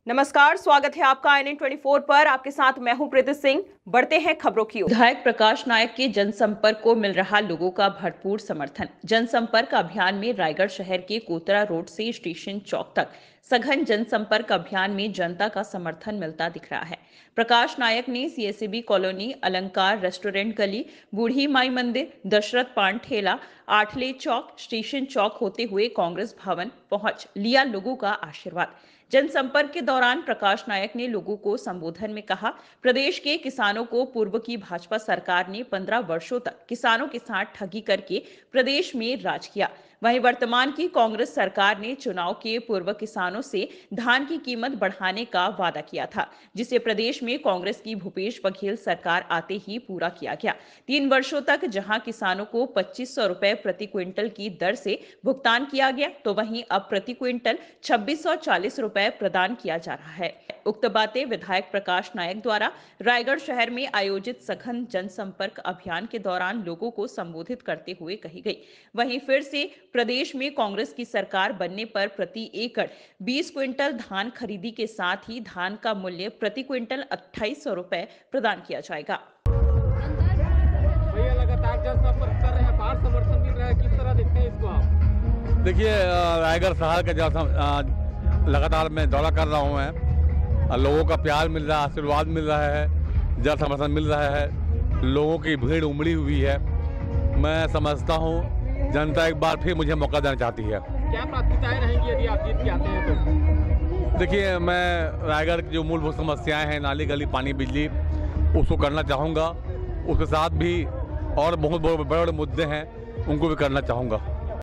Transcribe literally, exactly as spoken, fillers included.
नमस्कार, स्वागत है आपका आई एन एन चौबीस पर। आपके साथ मैं हूं प्रीति सिंह। बढ़ते हैं खबरों की ओर। विधायक प्रकाश नायक के जनसंपर्क को मिल रहा लोगों का भरपूर समर्थन। जनसंपर्क अभियान में रायगढ़ शहर के कोतरा रोड से स्टेशन चौक तक सघन जनसंपर्क अभियान में जनता का समर्थन मिलता दिख रहा है। प्रकाश नायक ने C S E B colony, Alankar restaurant गली, बूढ़ी माई मंदिर, दशरथ पान ठेला, आठले चौक, स्टेशन चौक होते हुए कांग्रेस भवन पहुंच लिया लोगों का आशीर्वाद। जनसंपर्क के दौरान प्रकाश नायक ने लोगों को संबोधन में कहा, प्रदेश के किसानों को पूर्व की भाजपा सरकार ने पंद्रह वर्षों तक किसानों के साथ ठगी करके प्रदेश में राज किया। वहीं वर्तमान की कांग्रेस सरकार ने चुनाव के पूर्व किसानों से धान की कीमत बढ़ाने का वादा किया था, जिसे प्रदेश में कांग्रेस की भूपेश बघेल सरकार आते ही पूरा किया गया। तीन वर्षों तक जहां किसानों को पच्चीस सौ रुपए प्रति क्विंटल की दर से भुगतान किया गया, तो वहीं अब प्रति क्विंटल छब्बीस सौ चालीस रुपए प्रदान किया जा रहा है। उक्त बातें विधायक प्रकाश नायक द्वारा रायगढ़ शहर में आयोजित सघन जनसंपर्क अभियान के दौरान लोगों को संबोधित करते हुए कही गई। वहीं फिर से प्रदेश में कांग्रेस की सरकार बनने पर प्रति एकड़ बीस क्विंटल धान खरीदी के साथ ही धान का मूल्य प्रति क्विंटल अट्ठाईस सौ रुपए प्रदान किया जाएगा। भैया लगातार जनसंपर्क कर रहे हैं, बाहर समर्थन मिल रहा है, किस तरह देखते हैं इसको आप? देखिए, रायगढ़ शहर का जब लगातार मैं दौरा कर रहा हूँ, मैं लोगों का प्यार मिल रहा है, आशीर्वाद मिल रहा है, जन समर्थन मिल रहा है, लोगों की भीड़ उमड़ी हुई है। मैं समझता हूँ जनता एक बार फिर मुझे मौका देना चाहती है। क्या प्राथमिकताएं रहेंगी यदि आप जीत के आते हैं तो? देखिए, मैं रायगढ़ की जो मूलभूत समस्याएं हैं, नाली गली पानी बिजली, उसको करना चाहूँगा। उसके साथ भी और बहुत बड़े बड़े मुद्दे हैं, उनको भी करना चाहूँगा।